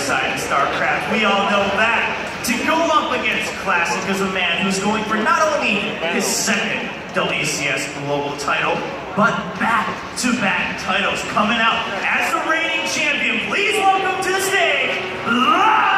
side in StarCraft. We all know that. To go up against Classic is a man who's going for not only his second WCS Global title, but back-to-back titles coming out as the reigning champion. Please welcome to the stage, live!